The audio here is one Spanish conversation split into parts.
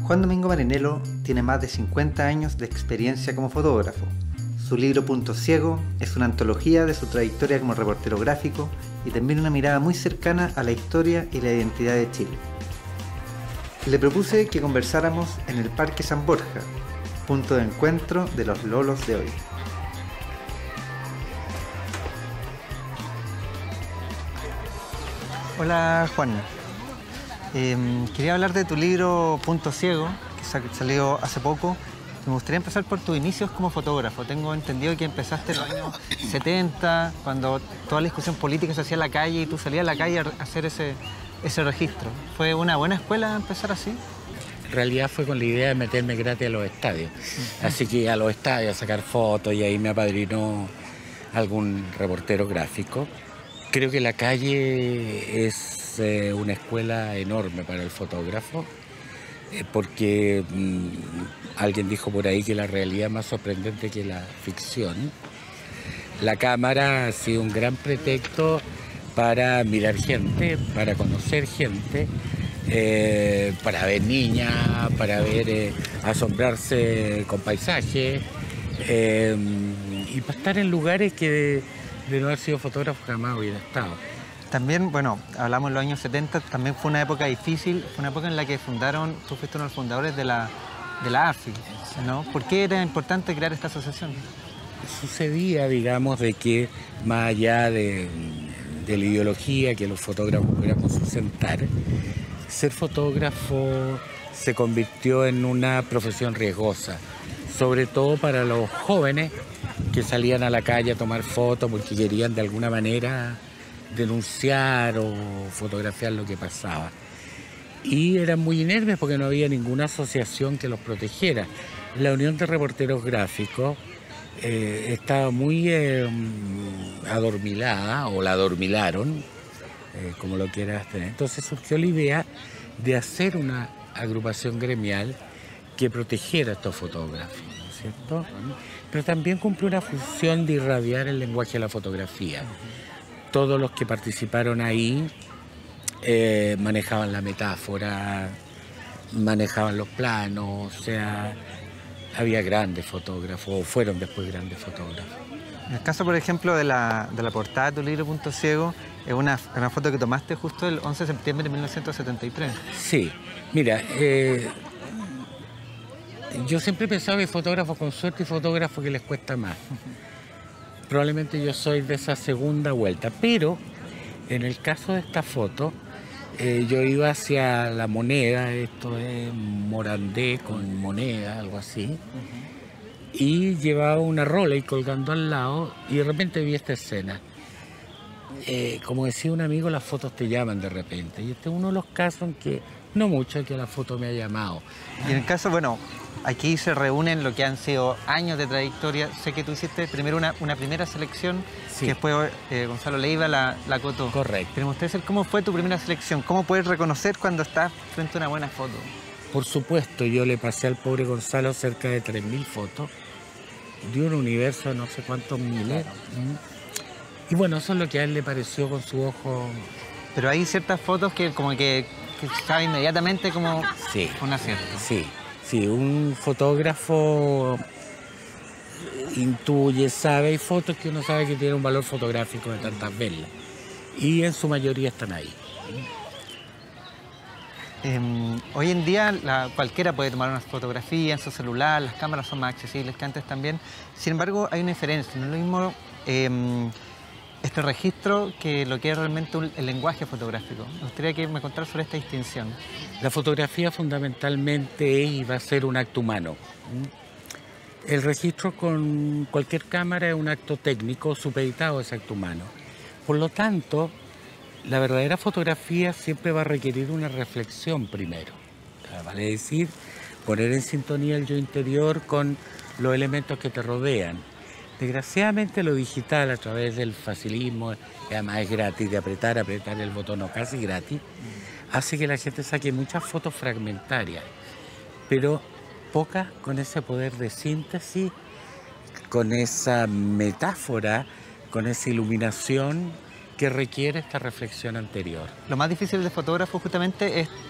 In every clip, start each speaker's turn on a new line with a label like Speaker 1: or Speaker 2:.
Speaker 1: Juan Domingo Marinello tiene más de 50 años de experiencia como fotógrafo. Su libro Punto Ciego es una antología de su trayectoria como reportero gráfico y también una mirada muy cercana a la historia y la identidad de Chile. Le propuse que conversáramos en el Parque San Borja, punto de encuentro de los lolos de hoy. Hola Juan, quería hablar de tu libro Punto Ciego, que salió hace poco. Me gustaría empezar por tus inicios como fotógrafo. Tengo entendido que empezaste en los años 70, cuando toda la discusión política se hacía en la calle y tú salías a la calle a hacer ese registro. ¿Fue una buena escuela empezar así?
Speaker 2: En realidad fue con la idea de meterme gratis a los estadios. Así que a los estadios a sacar fotos y ahí me apadrinó algún reportero gráfico. Creo que la calle es una escuela enorme para el fotógrafo, porque alguien dijo por ahí que la realidad es más sorprendente que la ficción. La cámara ha sido un gran pretexto para mirar gente, para conocer gente, para ver niñas, para ver asombrarse con paisajes y para estar en lugares que de no haber sido fotógrafo jamás hubiera estado.
Speaker 1: También, bueno, hablamos en los años 70, también fue una época difícil, fue una época en la que tú fuiste uno de los fundadores de la AFI, ¿no? ¿Por qué era importante crear esta asociación?
Speaker 2: Sucedía, digamos, de que más allá de la ideología que los fotógrafos pudiéramos sustentar, ser fotógrafo se convirtió en una profesión riesgosa, sobre todo para los jóvenes que salían a la calle a tomar fotos porque querían de alguna manera denunciar o fotografiar lo que pasaba. Y eran muy inermes porque no había ninguna asociación que los protegiera. La Unión de Reporteros Gráficos estaba muy adormilada, o la adormilaron, como lo quieras tener. Entonces surgió la idea de hacer una agrupación gremial que protegiera a estos fotógrafos, ¿no es cierto? Pero también cumplió una función de irradiar el lenguaje de la fotografía. Todos los que participaron ahí manejaban la metáfora, manejaban los planos, o sea, había grandes fotógrafos, o fueron después grandes fotógrafos.
Speaker 1: En el caso, por ejemplo, de la portada de tu libro Punto Ciego, es una foto que tomaste justo el 11 de septiembre de 1973.
Speaker 2: Sí, mira, yo siempre he pensado que hay fotógrafos con suerte y fotógrafos que les cuesta más. Probablemente yo soy de esa segunda vuelta, pero en el caso de esta foto, yo iba hacia La Moneda, esto es Morandé con Moneda, algo así, y llevaba una Rolex colgando al lado y de repente vi esta escena. Como decía un amigo, las fotos te llaman de repente, y este es uno de los casos en que, no mucho, que la foto me ha llamado.
Speaker 1: Y en el caso, bueno, aquí se reúnen lo que han sido años de trayectoria. Sé que tú hiciste primero una primera selección, sí, que después Gonzalo Leiva la acotó.
Speaker 2: Correcto.
Speaker 1: Pero me gustaría saber cómo fue tu primera selección, cómo puedes reconocer cuando estás frente a una buena foto.
Speaker 2: Por supuesto, yo le pasé al pobre Gonzalo cerca de 3.000 fotos de un universo de no sé cuántos miles. Y bueno, eso es lo que a él le pareció con su ojo.
Speaker 1: Pero hay ciertas fotos que como que sabe inmediatamente como
Speaker 2: sí,
Speaker 1: un acierto.
Speaker 2: Sí, un fotógrafo intuye, sabe, hay fotos que uno sabe que tienen un valor fotográfico de tantas verlas. Y en su mayoría están ahí.
Speaker 1: Hoy en día cualquiera puede tomar una fotografía en su celular, las cámaras son más accesibles que antes también. Sin embargo, hay una diferencia, no es lo mismo este registro que lo que es realmente el lenguaje fotográfico. Me gustaría que me contaras sobre esta distinción.
Speaker 2: La fotografía fundamentalmente es y va a ser un acto humano. El registro con cualquier cámara es un acto técnico supeditado a ese acto humano. Por lo tanto, la verdadera fotografía siempre va a requerir una reflexión primero. Vale decir, poner en sintonía el yo interior con los elementos que te rodean. Desgraciadamente lo digital, a través del facilismo, que además es gratis de apretar el botón o casi gratis, hace que la gente saque muchas fotos fragmentarias, pero pocas con ese poder de síntesis, con esa metáfora, con esa iluminación que requiere esta reflexión anterior.
Speaker 1: Lo más difícil de fotógrafo justamente es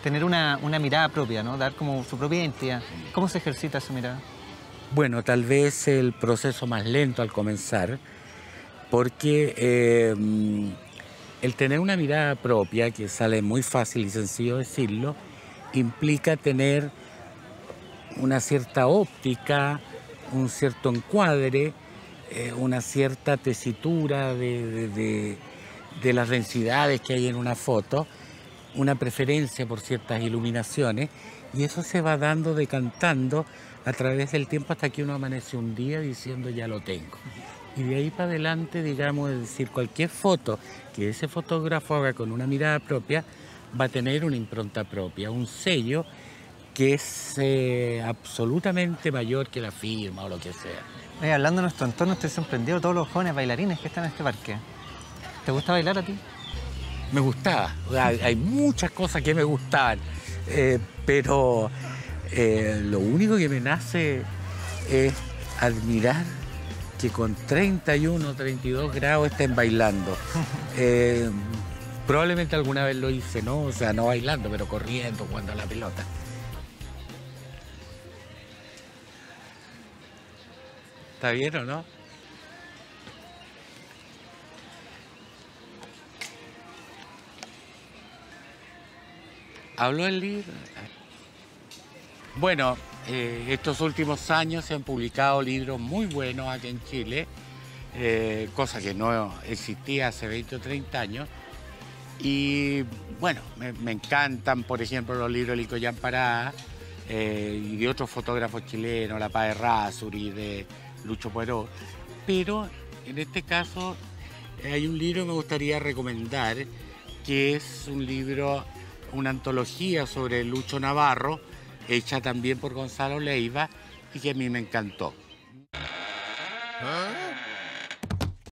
Speaker 1: tener una mirada propia, ¿no? Dar como su propia identidad. ¿Cómo se ejercita esa mirada?
Speaker 2: Bueno, tal vez el proceso más lento al comenzar, porque el tener una mirada propia, que sale muy fácil y sencillo decirlo, implica tener una cierta óptica, un cierto encuadre, una cierta tesitura de las densidades que hay en una foto, una preferencia por ciertas iluminaciones, y eso se va dando, decantando a través del tiempo hasta que uno amanece un día diciendo ya lo tengo. Y de ahí para adelante, digamos, es decir, cualquier foto que ese fotógrafo haga con una mirada propia va a tener una impronta propia, un sello que es absolutamente mayor que la firma o lo que sea.
Speaker 1: Hablando de nuestro entorno, estoy sorprendido de todos los jóvenes bailarines que están en este parque. ¿Te gusta bailar a ti?
Speaker 2: Me gustaba, hay muchas cosas que me gustaban, pero lo único que me nace es admirar que con 31, 32 grados estén bailando. Probablemente alguna vez lo hice, ¿no? O sea, no bailando, pero corriendo, jugando a la pelota. ¿Está bien o no? ¿Habló el libro? Bueno, estos últimos años se han publicado libros muy buenos aquí en Chile, cosa que no existía hace 20 o 30 años. Y bueno, me encantan, por ejemplo, los libros de Licoyán Pará y de otros fotógrafos chilenos, La Paz de Errázuriz, de Lucho Poirot. Pero en este caso hay un libro que me gustaría recomendar, que es un libro, una antología sobre Lucho Navarro, hecha también por Gonzalo Leiva, y que a mí me encantó. ¿Ah?